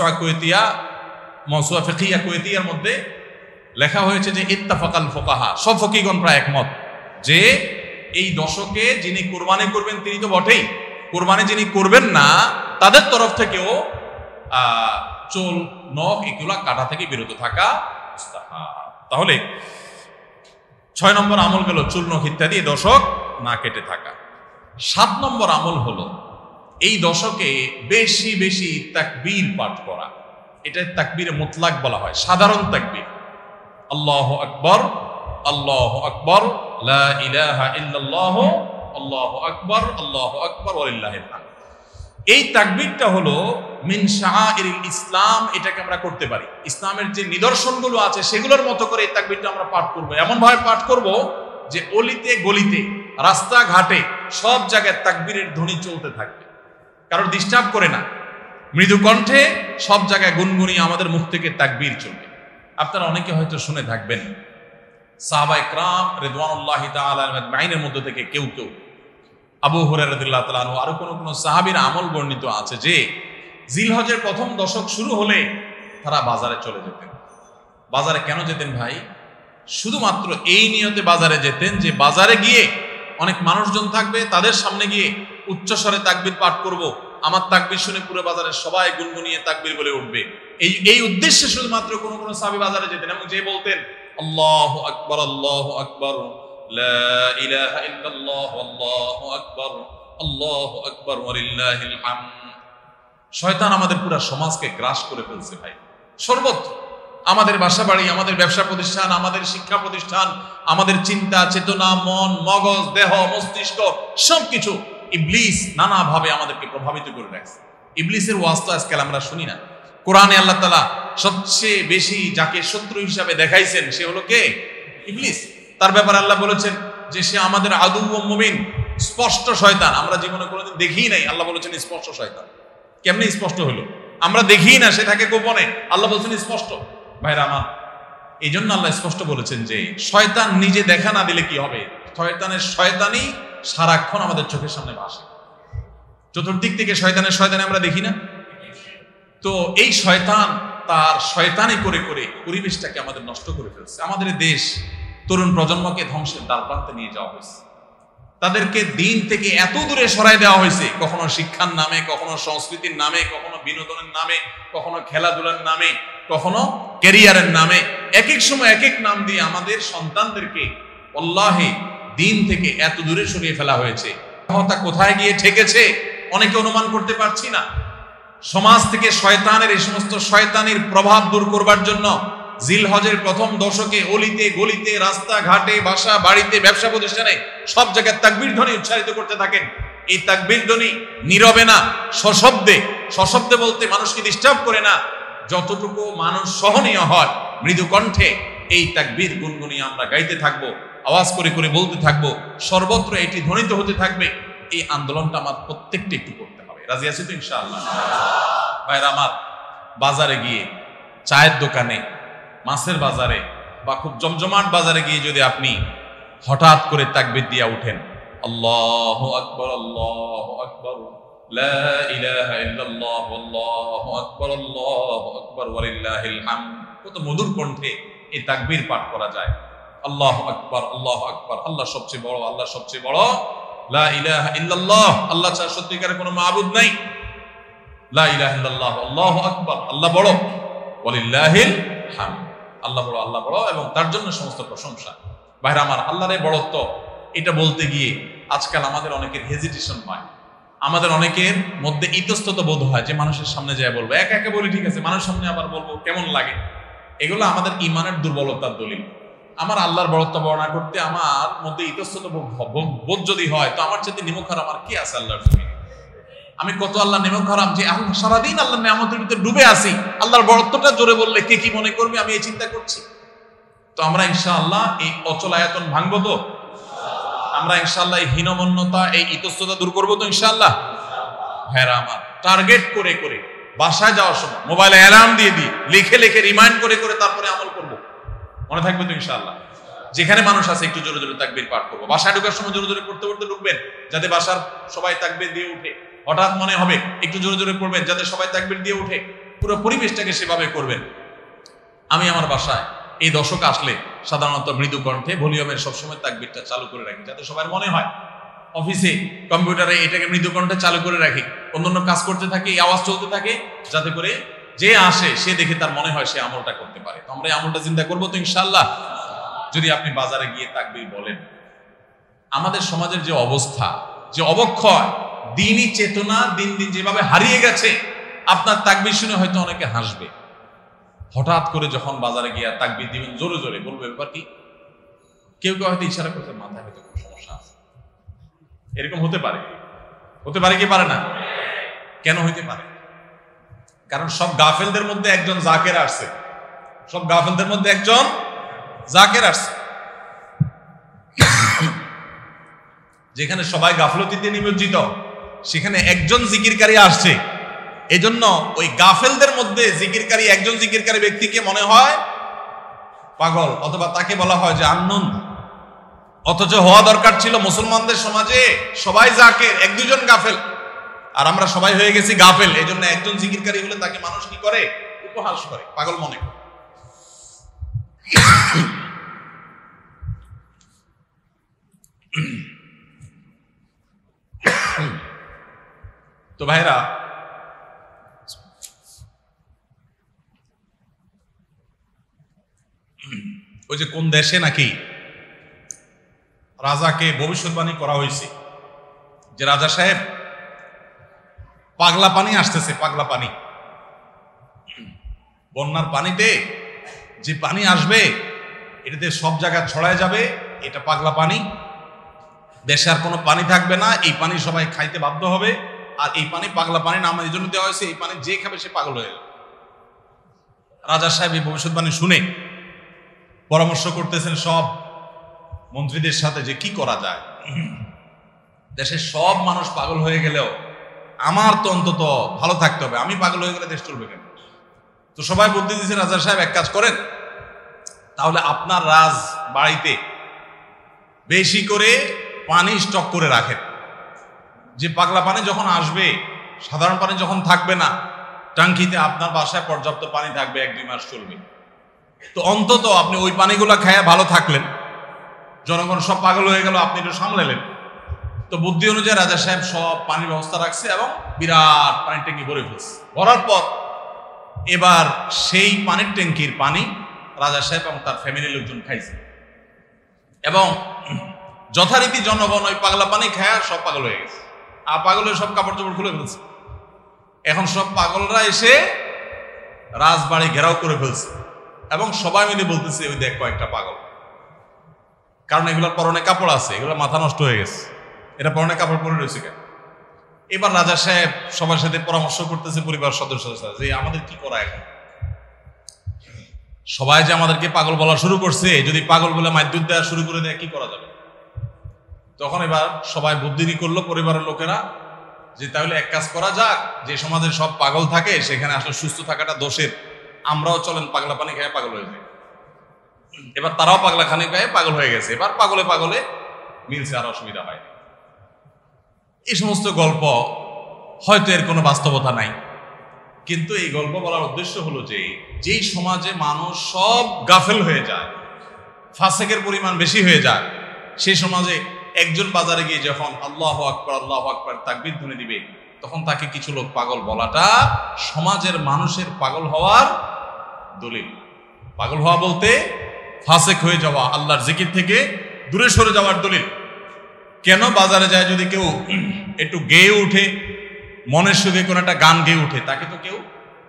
মওসুআ ফিকহিয়া কুয়েতিয়ার মধ্যে লেখা হয়েছে যে ইত্তাফাকাল ফুকাহা, সব ফকিহগণ প্রায় একমত যে এই দশকে যিনি কোরবানি করবেন তিনি তো বটেই, কোরবানি যিনি করবেন না তাদের তরফ থেকেও চুল, নখ এগুলা কাটা থেকে বিরত থাকা মুস্তাহাব। তাহলে 6 নম্বর আমল গেল চুল, নখ ইত্যাদি এই দশক না কেটে থাকা। 7 নম্বর আমল হলো এই দশকে বেশি বেশি তাকবীর পাঠ করা। এটা তাকবীরে মুতলাক বলা হয়, সাধারণ তাকবীর। আল্লাহু আকবার, আল্লাহু আকবার, লা ইলাহা ইল্লাল্লাহ, আল্লাহু আকবার, আল্লাহু আকবার ওয়ালিল্লাহিল হামদ। এই তাকবীরটা হলো মিন শাআইরিল ইসলাম, এটাকে আমরা করতে পারি। ইসলামের যে নিদর্শনগুলো আছে সেগুলোর মতো করে এই তাকবীরটা আমরা পাঠ করব, এমন ভাবে পাঠ করব যে অলিতে গলিতে, রাস্তাঘাটে সব জায়গায় তাকবীরের ধ্বনি চলতে থাকবে, কারোর ডিস্টার্ব করে না, মৃদু কণ্ঠে সব জায়গায় গুনগুনিয়ে আমাদের মুখ থেকে তাকবীর চলবে। আপনারা অনেকে হয়তো শুনে থাকবেন সাহাবায়ে কেরাম রিদওয়ানুল্লাহি তাআলা আজমাইনের মধ্যে থেকে কেউ কেউ, আবু হুরায়রা রাদিয়াল্লাহু তাআলা আনহু, আরো কোন কোন সাহাবীর আমল বর্ণিত আছে যে জিলহজের প্রথম দশক শুরু হলে তারা বাজারে চলে যেতেন। বাজারে কেন যেতেন ভাই? শুধুমাত্র এই নিয়তে বাজারে যেতেন যে বাজারে গিয়ে অনেক মানুষজন থাকবে, তাদের সামনে গিয়ে উচ্চস্বরে তাকবীর পাঠ করব, আমার তাকবীর শুনে পুরো বাজারের সবাই গুনগুনিয়ে তাকবীর বলে উঠবে, এই উদ্দেশ্যে শুধুমাত্র কোন কোন সাহাবী বাজারে যেতেন। এবং যে বলতেন আল্লাহু আকবার, আল্লাহু আকবার, লা ইলাহা ইল্লাল্লাহ, আল্লাহু আকবার, আল্লাহু আকবার ওয়ালিল্লাহিল হামদ। শয়তান আমাদের পুরো সমাজকে গ্রাস করে ফেলছে ভাই, সর্বত্র। আমাদের বাসা বাড়ি, আমাদের ব্যবসা প্রতিষ্ঠান, আমাদের শিক্ষা প্রতিষ্ঠান, আমাদের চিন্তা চেতনা, মন, মগজ, দেহ, মস্তিষ্ক সবকিছু ইবলিস নানাভাবে আমাদেরকে প্রভাবিত করে রাখছে। ইবলিসের ওয়াজ তো আজকাল আমরা শুনি না। কোরআনে আল্লাহ তাআলা সবচেয়ে বেশি যাকে শত্রু হিসাবে দেখাইছেন সে হলো কে? ইবলিস। তার ব্যাপারে আল্লাহ বলেছেন যে সে আমাদের আদু ওয়া মুবিন, স্পষ্ট শয়তান। আমরা জীবনে কোনোদিন দেখিই নাই, আল্লাহ বলেছেন স্পষ্ট শয়তান। কেমনে স্পষ্ট হলো? আমরা দেখিই না, সে থাকে গোপনে, আল্লাহ বলছেন স্পষ্ট। ভাইরা আমার, এই জন্য আল্লাহ স্পষ্ট বলেছেন যে শয়তান নিজে দেখা না দিলে কি হবে? শয়তানের শয়তানি সারাক্ষণ আমাদের চোখের সামনে ভাসে, চতুর্দিক থেকে শয়তানি আমরা দেখি না? তো এই শয়তান তার শয়তানি করে করে পরিবেশটাকে আমাদের নষ্ট করে ফেলছে। আমাদের দেশ তরুণ প্রজন্মকে ধ্বংসের দ্বারপ্রান্তে নিয়ে যাওয়া হয়েছে, তাদেরকে দিন থেকে এত দূরে সরাই দেওয়া হয়েছে, কখনো শিক্ষার নামে, কখনো সংস্কৃতির নামে, কখনো বিনোদনের নামে, কখনো খেলাধুলার নামে, কখনো ক্যারিয়ারের নামে, এক এক সময় এক এক নাম দিয়ে আমাদের সন্তানদেরকে আল্লাহে দিন থেকে এত দূরে সরিয়ে ফেলা হয়েছে। কোথায় গিয়ে ঠেকেছে অনেকে অনুমান করতে পারছি না। সমাজ থেকে শয়তানের এই সমস্ত শয়তানির প্রভাব দূর করবার জন্য জিলহজের প্রথম দশকে অলিতে গলিতে রাস্তাঘাটে বাসা বাড়িতে ব্যবসা প্রতিষ্ঠানে সব জায়গায় তাকবীর ধ্বনি উচ্চারিত করতে থাকেন। এই তাকবীর ধ্বনি নীরবে না, সশব্দে। সশব্দে বলতে মানুষকে ডিস্টার্ব করে না, যতটুকু মানুষ সহনীয় হয় মৃদু কণ্ঠে এই তাকবীর গুনগুনিয়ে আমরা গাইতে থাকবো, আওয়াজ করে করে বলতে থাকবো, সর্বত্র এটি ধ্বনিত হতে থাকবে। এই আন্দোলনটা আমার প্রত্যেকটা একটু করতে হবে। রাজি আছি তো ইনশাআল্লাহ? ভাইরা আমার, বাজারে গিয়ে, চায়ের দোকানে, মাছের বাজারে বা খুব জমজমাট বাজারে গিয়ে যদি আপনি হঠাৎ করে তাকবীর দিয়া উঠেন, আল্লাহু আকবার, আল্লাহু আকবার, লা ইলাহা ইল্লাল্লাহ, আল্লাহু আকবার, আল্লাহু আকবার, ওয়ালিল্লাহিল হামদ, কত মধুর কণ্ঠে এই তাকবীর পাঠ করা যায়। আল্লাহু আকবার, আল্লাহু আকবার, আল্লাহ সবচেয়ে বড়, আল্লাহ সবচেয়ে বড়, লা ইলাহা ইল্লাল্লাহ, আল্লাহ ছাড়া সত্যিকারের কোনো মাবুদ নাই, লা ইলাহা ইল্লাল্লাহ, আল্লাহু আকবার, আল্লাহ বড়, ওয়ালিল্লাহিল হামদ, আল্লাহ বড়, আল্লাহ বড় এবং তার জন্য সমস্ত প্রশংসা। ভাইরা আমার, আল্লাহর এই বড়ত্ব এটা বলতে গিয়ে আজকাল আমাদের অনেকের হেজিটেশন হয়, আমাদের অনেকের মধ্যে ইতস্তত বোধ হয় যে মানুষের সামনে যায় বলবো। একা একা বলি ঠিক আছে, মানুষের সামনে আবার বলবো কেমন লাগে। এগুলো আমাদের ইমানের দুর্বলতার দলিল। আমার আল্লাহর বড়ত্ব বর্ণনা করতে আমার মধ্যে ইতস্তত বোধ যদি হয়, তো আমার চেয়ে নিমুখ হারাম আর কি আছে আল্লাহর জমিনে? আমি কত আল্লাহ নিমুখ হারাম যে আল্লাহ সারাদিন আল্লাহর নিয়ামতের ভিতরে ডুবে আছি, আল্লাহর বড়ত্বটা জোরে বললে কে কি মনে করবে, আমি এই চিন্তা করছি। তো আমরা ইনশাআল্লাহ এই অচল আয়াতন ভাঙবো তো? আমরা ইনশাআল্লাহ এই হীনমন্যতা, এই ইতস্ততা দূর করবো তো ইনশাআল্লাহ? ভাইরা আমার, টার্গেট করে করে বাসায় যাওয়ার সময় মোবাইলে অ্যালার্ম দিয়ে দিয়ে লিখে লিখে রিমাইন্ড করে করে তারপরে আমল করব। মনে থাকবে তো ইনশাআল্লাহ? যেখানে মানুষ আছে একটু জোরে জোরে তাকবীর পাঠ করবো। বাসায় ঢোকার সময় জোরে জোরে পড়তে পড়তে ঢুকবেন, যাতে বাসার সবাই তাকবীর দিয়ে উঠে। হঠাৎ মনে হবে একটু জোরে জোরে পড়বেন, যাতে সবাই তাকবীর দিয়ে উঠে। পুরো পরিবেশটাকে সেভাবে করবেন। আমি আমার বাসায় এই দশক আসলে সাধারণত মৃদু কণ্ঠে ভলিউমের সবসময় তাকবীরটা চালু করে রাখি, যাতে সবার মনে হয়। অফিসে কম্পিউটারে এটাকে মৃদু কণ্ঠে চালু করে রাখি, অন্যান্য কাজ করতে থাকে, এই আওয়াজ চলতে থাকে, যাতে করে যে আসে সে দেখে তার মনে হয় সে আমলটা করতে পারে। তো আমরা এই আমলটা চিন্তা করবো তো ইনশাআল্লাহ? যদি আপনি বাজারে গিয়ে তাকবীর বলেন, আমাদের সমাজের যে অবস্থা, যে অবক্ষয়, দ্বীনি চেতনা দিন দিন যেভাবে হারিয়ে গেছে, আপনার তাকবীর শুনে হয়তো অনেকে হাসবে। হঠাৎ করে যখন বাজারে গিয়ে তাকবীর দিবেন জোরে জোরে, বলবে ব্যাপার কি? কেউ কেউ হয়তো ইশারা করতে, মাথায় হয়তো কোনো সমস্যা আছে। এরকম হতে পারে, হতে পারে কি পারে না? কেন হইতে পারে? কারণ সব গাফেলদের মধ্যে একজন জাকের আসছে, সব গাফেলদের মধ্যে একজন জাকের আসছে। যেখানে সবাই গাফলতিতে নিমজ্জিত, সেখানে একজন জিকিরকারী আসছে। এজন্য ওই গাফেলদের মধ্যে জিকিরকারী, একজন জিকিরকারী ব্যক্তিকে মনে হয় পাগল, অথবা তাকে বলা হয় যে আননোন। অথচ হওয়া দরকার ছিল মুসলমানদের সমাজে সবাই জাকের, এক দুজন গাফেল, আর আমরা সবাই হয়ে গেছি গাফেল। এই জন্য একজন জিকিরকারী হলে তাকে মানুষ কি করে? উপহাস করে, পাগল মনে করে। তো ভাইরা, ওই যে কোন দেশে নাকি রাজাকে ভবিষ্যৎবাণী করা হয়েছে যে রাজা সাহেব, পাগলা পানি আসতেছে, পাগলা পানি, বন্যার পানিতে যে পানি আসবে এটাতে সব জায়গায় ছড়ায় যাবে, এটা পাগলা পানি, দেশে আর কোনো পানি থাকবে না, এই পানি সবাই খাইতে বাধ্য হবে। আর এই পানি পাগলা পানি নাম এই জন্য দেওয়া হয়েছে, এই পানি যে খাবে সে পাগল হয়ে যাবে। রাজা সাহেব এই ভবিষ্যৎবাণী শুনে পরামর্শ করতেছেন সব মন্ত্রীদের সাথে যে কি করা যায়। দেশের সব মানুষ পাগল হয়ে গেলেও আমার তো অন্তত ভালো থাকতে হবে, আমি পাগল হয়ে গেলে দেশ চলবে কেন? তো সবাই বুদ্ধি দিয়েছে, রাজা সাহেব এক কাজ করেন, তাহলে আপনার রাজ বাড়িতে বেশি করে পানি স্টক করে রাখেন, যে পাগলা পানি যখন আসবে, সাধারণ পানি যখন থাকবে না, টাঙ্কিতে আপনার বাসায় পর্যাপ্ত পানি থাকবে, 1-2 মাস চলবে। তো অন্তত আপনি ওই পানিগুলা খায়া ভালো থাকলেন, জনগণ সব পাগল হয়ে গেল, আপনি একটু সামলালেন। তো বুদ্ধি অনুযায়ী রাজা সাহেব সব পানির ব্যবস্থা রাখছে এবং বিরাট পানির ট্যাঙ্কি ভরে ফেলছে। ভরার পর এবার সেই পানির ট্যাঙ্কির পানি রাজা সাহেব এবং তার ফ্যামিলির লোকজন খাইছে, এবং যথারীতি জনগণ ওই পাগলা পানি খায়া সব পাগল হয়ে গেছে। আর পাগল হয়ে সব কাপড় চোপড় খুলে ফেলছে। এখন সব পাগলরা এসে রাজবাড়ি ঘেরাও করে ফেলছে। এবং সবাই মিলে বলতেছে ওই দেখ কয়েকটা পাগল, কারণ এগুলোর পরনে কাপড় আছে, এগুলো মাথা নষ্ট হয়ে গেছে, এটা পরনে কাপড় পরে রয়েছে কেন। এবার রাজা সাহেব সবার সাথে পরামর্শ করতেছে পরিবার সদস্যদের সাথে যে আমাদের কি করা এখন, সবাই যে আমাদেরকে পাগল বলা শুরু করছে, যদি পাগল বলে মাইদুর দেওয়া শুরু করে দেয় কি করা যাবে। তখন এবার সবাই বুদ্ধি করলো পরিবারের লোকেরা যে তাহলে এক কাজ করা যাক, যে সমাজের সব পাগল থাকে সেখানে আসলে সুস্থ থাকাটা দোষের, আমরাও চলেন পাগলা পানি খেয়ে পাগল হয়ে যাই। এবার তারাও পাগলা খানি খেয়ে পাগল হয়ে গেছে, এবার পাগলে পাগলে মিলছে, আর অসুবিধা হয়। এই সমস্ত গল্প হয়তো এর কোনো বাস্তবতা নাই, কিন্তু এই গল্প বলার উদ্দেশ্য হলো যে যেই সমাজে মানুষ সব গাফেল হয়ে যায়, ফাসেকের পরিমাণ বেশি হয়ে যায়, সেই সমাজে একজন বাজারে গিয়ে যখন আল্লাহু আকবার তাকবীর ধ্বনি দিবে, তখন তাকে কিছু লোক পাগল বলাটা সমাজের মানুষের পাগল হওয়ার দলিল। পাগল হওয়া বলতে ফাসেক হয়ে যাওয়া, আল্লাহর জিকির থেকে দূরে সরে যাওয়ার দলিল। কেন বাজারে যায় যদি কেউ একটু গেয়ে উঠে, মনের সুখে কোনো একটা গান গেয়ে উঠে, তাকে তো কেউ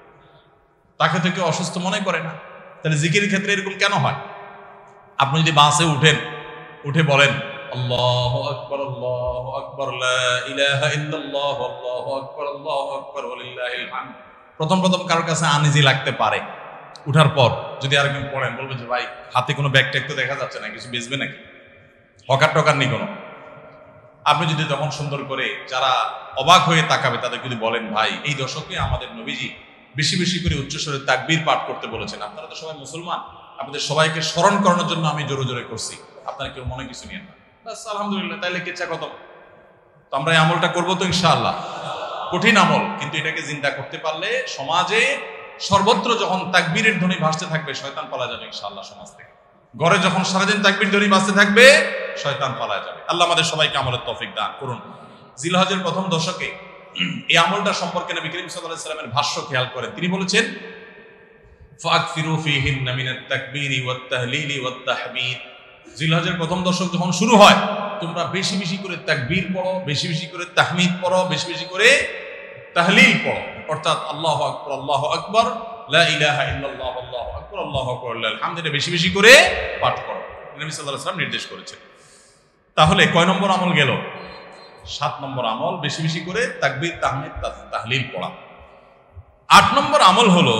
অসুস্থ মনে করে না। তাহলে জিকিরের ক্ষেত্রে এরকম কেন হয়? আপনি যদি বাসে উঠে বলেন আল্লাহু আকবার লা ইলাহা ইল্লাল্লাহ আল্লাহু আকবার ওয়ালিল্লাহিল হামদ, প্রথম কারোর কাছে আনইজি লাগতে পারে। উঠার পর যদি আরেকজন পড়েন, বলবে যে ভাই হাতে কোনো ব্যাগ ট্যাগ তো দেখা যাচ্ছে না, কিছু বেচবে নাকি, হকার টকার নেই কোনো। আপনি যদি তখন সুন্দর করে যারা অবাক হয়ে তাকাবে তাদের যদি বলেন ভাই এই দশকে আমাদের নবীজি বেশি বেশি করে উচ্চস্বরে তাকবীর পাঠ করতে বলেছেন, আপনারা তো সবাই মুসলমান, আপনাদের সবাইকে স্মরণ করানোর জন্য আমি জোরে জোরে করছি, আপনারা কেউ মনে কিছু নিয়েন না, বাস আলহামদুলিল্লাহ, তাইলে কেচ্ছা কত। তো আমরা এই আমলটা করবো তো ইনশাআল্লাহ, কঠিন আমল, কিন্তু এটাকে জিন্দা করতে পারলে সমাজে সর্বত্র যখন তাকবীরের ধ্বনি ভাসতে থাকবে শয়তান পালা যাবে ইনশাআল্লাহ সমাজ থেকে। ঘরে যখন সারাদিন তাকবীর ধ্বনি ভাসতে থাকবে শয়তান পালা যাবে। আল্লাহ আমাদের সবাইকে আমলের তৌফিক দান করুন। জিলহজের প্রথম দশকে এই আমলটা সম্পর্কে নবী করিম সাল্লাল্লাহু আলাইহি ওয়াসাল্লামের ভাষ্য খেয়াল করেন। তিনি বলেছেন ফাকফিরু ফীহিন্না মিনাত তাকবীরি ওয়াত তাহলিলি ওয়াত তাহমিদ, জিলহজের প্রথম দশক যখন শুরু হয় তোমরা বেশি বেশি করে তাকবীর পড়ো, বেশি বেশি করে তাহমিদ পড়ো, বেশি বেশি করে তাহলিল পড়ো, অর্থাৎ আল্লাহু আকবার লা ইলাহা ইল্লাল্লাহ আল্লাহু আকবার লিল হামদ, এটা বেশি বেশি করে পাঠ করো, নবী সাল্লাল্লাহু আলাইহি ওয়াসাল্লাম নির্দেশ করেছেন। তাহলে কয় নম্বর আমল গেল? 7 নম্বর আমল, বেশি বেশি করে তাকবীর তাহমিদ তাহলিল পড়া। 8 নম্বর আমল হলো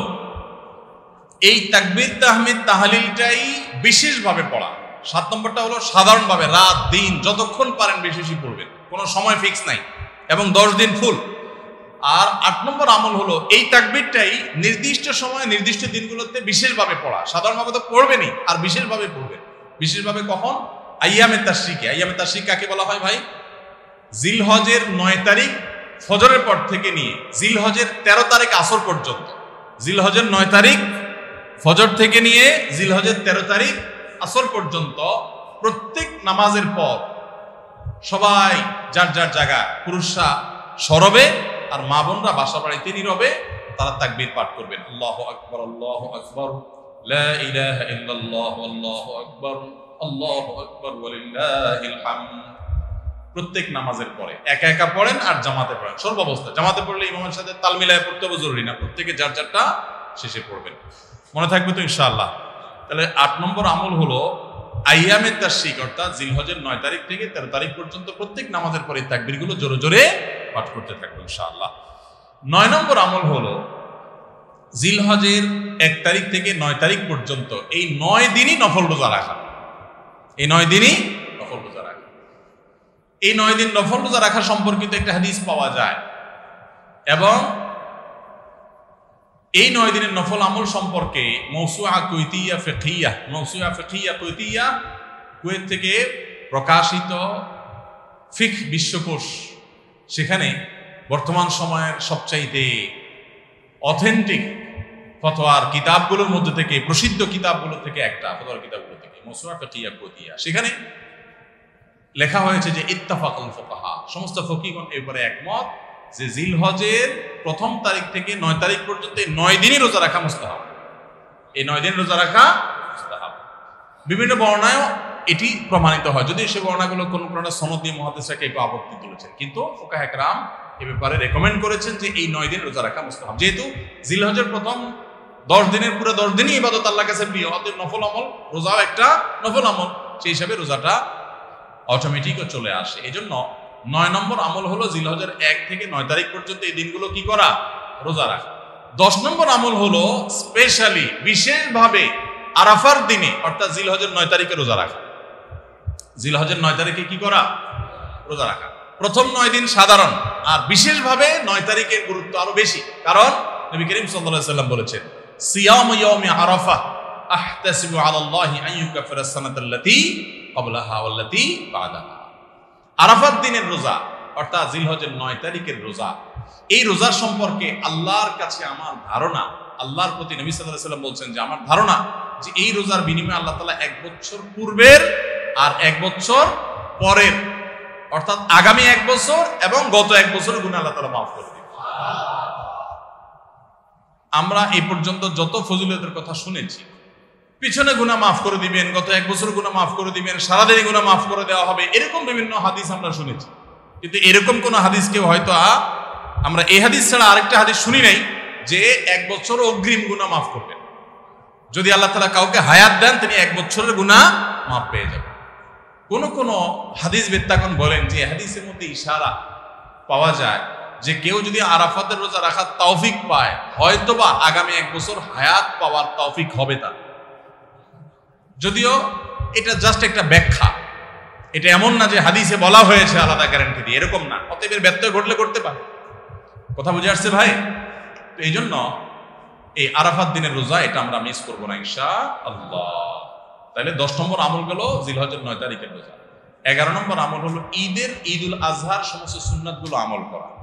এই তাকবীর তাহমিদ তাহলিলটাই বিশেষভাবে পড়া। 7 নম্বরটা হলো সাধারণভাবে রাত দিন যতক্ষণ পারেন বেশি বেশি পড়বেন, কোনো সময় ফিক্স নাই, এবং 10 দিন ফুল। আর 8 নম্বর আমল হলো এই তাকবীরটাই নির্দিষ্ট সময় নির্দিষ্ট দিনগুলোতে বিশেষভাবে পড়া। সাধারণভাবে তো পড়বেনই, আর বিশেষভাবে পড়বেন। বিশেষভাবে কখন? আইয়ামে তাশরিকে। আইয়ামে তাশরিক কাকে বলা হয় ভাই? জিলহজের 9 তারিখ ফজরের পর থেকে নিয়ে জিলহজের 13 তারিখ আসর পর্যন্ত, জিলহজের 9 তারিখ ফজর থেকে নিয়ে জিলহজের 13 তারিখ আসর পর্যন্ত প্রত্যেক নামাজের পর সবাই যার যার জায়গা, পুরুষরা সরবে আর মা বোনরা বাসা বাড়িতে নীরবে তারা তাকবীর পাঠ করবেন। আল্লাহু আকবার লা ইলাহা ইল্লাল্লাহ আল্লাহু আকবার ওয়ালিল্লাহিল হামদ। প্রত্যেক নামাজের পরে একা একা পড়েন আর জামাতে পড়েন, সর্বাবস্থায়। জামাতে পড়লে ইমামের সাথে তাল মিলায় পড়তে হবে জরুরি না, প্রত্যেকে যার যারটা শেষে পড়বেন। মনে থাকবে তো ইনশাআল্লাহ? তাহলে 8 নম্বর আমল হলো আইয়ামে তাশরিক, অর্থাৎ জিলহজের 9 তারিখ থেকে 13 তারিখ পর্যন্ত প্রত্যেক নামাজের পরে তাকবীরগুলো জোরে জোরে পাঠ করতে থাকবে ইনশাআল্লাহ। 9 নম্বর আমল হলো জিলহজের 1 তারিখ থেকে 9 তারিখ পর্যন্ত এই 9 দিনই নফল রোজা রাখা। এই 9 দিনই নফল রোজা রাখা। এই 9 দিন নফল রোজা রাখা সম্পর্কিত একটা হাদিস পাওয়া যায়, এবং এই 9 দিনের নফল আমল সম্পর্কে মওসুআ কুইতিয়া ফিকহিয়া কুয়েত থেকে প্রকাশিত ফিকহ বিশ্বকোষ, সেখানে বর্তমান সময়ের সবচাইতে অথেন্টিক ফতোয়ার কিতাবগুলোর মধ্যে থেকে, প্রসিদ্ধ কিতাবগুলো থেকে একটা, ফতোয়ার কিতাবগুলো থেকে মওসুআ ফিকহিয়া কুইতিয়া, সেখানে লেখা হয়েছে যে ইত্তাফাকাল ফুকাহা, সমস্ত ফকিহগণ এর উপরে একমত যে জিলহজের 1 তারিখ থেকে 9 তারিখ পর্যন্ত 9 দিনই রোজা রাখা মুস্তাহাব। এই 9 দিন রোজা রাখা মুস্তাহাব। বিভিন্ন বর্ণনায় এটি প্রমাণিত হয়, যদি সে বর্ণনাগুলো কোন সনদ দিয়ে মুহাদ্দিসরা কেউ আপত্তি তুলেছেন, কিন্তু ফুকাহা একরাম এ ব্যাপারে রেকমেন্ড করেছেন যে এই 9 দিন রোজা রাখা মুস্তাহাব। যেহেতু জিলহজের প্রথম 10 দিনের পুরো 10 দিনই ইবাদত আল্লাহর কাছে প্রিয়, অতএব নফল আমল, রোজাও একটা নফল আমল, সেই হিসাবে রোজাটা অটোমেটিকও চলে আসে। এই জন্য 9 নম্বর আমল হলো জিলহজের 1 থেকে 9 তারিখ পর্যন্ত এই দিনগুলো কি করা? রোজা রাখা। 10 নম্বর আমল হলো স্পেশালি বিশেষভাবে আরাফার দিনে অর্থাৎ জিলহজের 9 তারিখে রোজা রাখা। জিলহজের 9 তারিখে কি করা? রোজা রাখা। প্রথম 9 দিন সাধারণ, আর বিশেষভাবে 9 তারিখের গুরুত্ব আরো বেশি, কারণ নবী করিম সাল্লাল্লাহু আলাইহি ওয়াসাল্লাম বলেছেন, সিয়ামু ইয়াউমি আরাফা আহতাসিবু আলাল্লাহি আন ইউকাফিরা সানাতাল্লাতী ক্বাবলাহা ওয়াল্লাতী বা'দাহা। আরাফাত দিনের রোজা অর্থাৎ জিলহজের 9 তারিখের রোজা, এই রোজার সম্পর্কে আল্লাহর কাছে আমার ধারণা, আল্লাহর প্রতি নবী সাল্লাল্লাহু আলাইহি ওয়াসাল্লাম বলছেন যে আমার ধারণা যে এই রোজার বিনিময়ে আল্লাহ তাআলা 1 বছর পূর্বের আর 1 বছর পরের অর্থাৎ আগামী 1 বছর এবং গত 1 বছরের গুনাহ আল্লাহ তাআলা মাফ করে দিবেন। আমরা এই পর্যন্ত যত ফজিলতের কথা শুনেছি, পিছনে গুনাহ মাফ করে দিবেন, গত 1 বছর গুনাহ মাফ করে দিবেন, সারাদিনে গুনাহ মাফ করে দেওয়া হবে, এরকম বিভিন্ন হাদিস আমরা শুনেছি। কিন্তু এরকম কোন হাদিস কেউ হয়তো আমরা এই হাদিস ছাড়া আরেকটা হাদিস শুনি নাই যে 1 বছর অগ্রিম গুনাহ মাফ করবেন। যদি আল্লাহ তাআলা কাউকে হায়াত দেন তিনি 1 বছরের গুনাহ মাফ পেয়ে যাবেন। কোন কোন হাদিস বিত্তাগণ বলেন যে হাদিসের মধ্যে ইশারা পাওয়া যায় যে কেউ যদি আরাফাতের রোজা রাখার তৌফিক পায়, হয়তোবা আগামী 1 বছর হায়াত পাওয়ার তৌফিক হবে তার। যদিও এটা জাস্ট একটা ব্যাখ্যা, এটা এমন না যে হাদিসে বলা হয়েছে আলাদা গ্যারান্টি দিয়ে, এরকম না। অতএব এর ব্যত্যয় ঘটলে করতে পারে। কথা বুঝে আসছে ভাই? তো এই জন্য এই আরাফাত দিনের রোজা এটা আমরা মিস করবো না ইনশাআল্লাহ। তাহলে 10 নম্বর আমল গেল জিলহজের 9 তারিখের রোজা। 11 নম্বর আমল হলো ঈদুল আজহার সমস্ত সুন্নাতগুলো আমল করা।